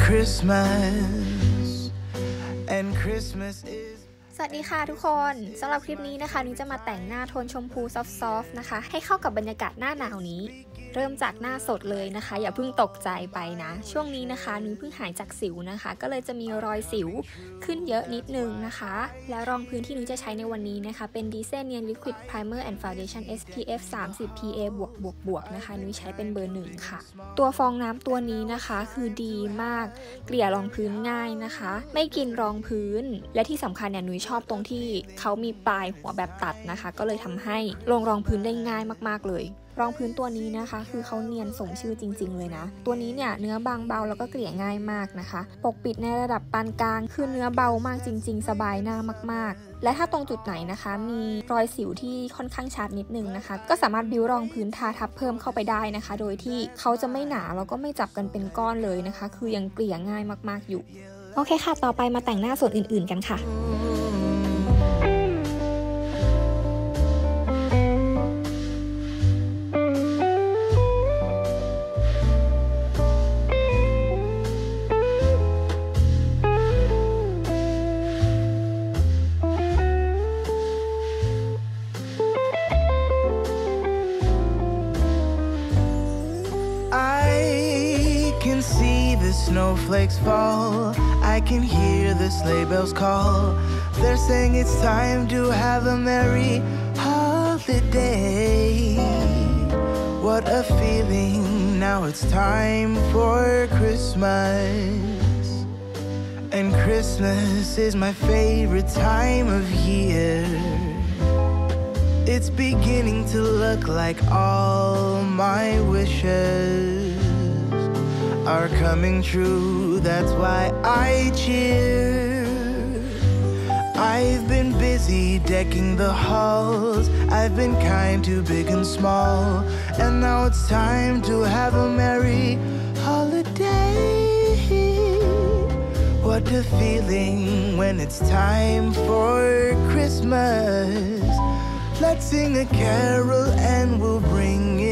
Christmas and Christmas is สวัสดีค่ะทุกคนสำหรับคลิปนี้นะคะนุ้ยจะมาแต่งหน้าโทนชมพูซอฟต์ๆนะคะให้เข้ากับบรรยากาศหน้าหนาวนี้เริ่มจากหน้าสดเลยนะคะอย่าเพิ่งตกใจไปนะช่วงนี้นะคะนุ้ยเพิ่งหายจากสิวนะคะก็เลยจะมีรอยสิวขึ้นเยอะนิดนึงนะคะแล้วรองพื้นที่นุ้ยจะใช้ในวันนี้นะคะเป็น Decent Liquid Primer and Foundation SPF 30 PA บวกนะคะนุ้ยใช้เป็นเบอร์ 1ค่ะตัวฟองน้ำตัวนี้นะคะคือดีมากเกลี่ยรองพื้นง่ายนะคะไม่กินรองพื้นและที่สำคัญเนี่ยนุ้ยชอบตรงที่เขามีปลายหัวแบบตัดนะคะก็เลยทำให้ลงรองพื้นได้ง่ายมากๆเลยรองพื้นตัวนี้นะคะคือเขาเนียนสมชื่อจริงๆเลยนะตัวนี้เนี่ยเนื้อบางเบาแล้วก็เกลี่ยง่ายมากนะคะปกปิดในระดับปานกลางคือเนื้อเบามากจริงๆสบายหน้ามากๆและถ้าตรงจุดไหนนะคะมีรอยสิวที่ค่อนข้างชัดนิดนึงนะคะก็สามารถบิ้วรองพื้นทาทับเพิ่มเข้าไปได้นะคะโดยที่เขาจะไม่หนาแล้วก็ไม่จับกันเป็นก้อนเลยนะคะคือยังเกลี่ยง่ายมากๆอยู่โอเคค่ะต่อไปมาแต่งหน้าส่วนอื่นๆกันค่ะ See the snowflakes fall. I can hear the sleigh bells call. They're saying it's time to have a merry holiday. What a feeling, now it's time for Christmas. And Christmas is my favorite time of year. It's beginning to look like all my wishes are coming true, that's why I cheer. I've been busy decking the halls, I've been kind to big and small, and now it's time to have a merry holiday. What a feeling when it's time for Christmas. Let's sing a carol and we'll bring it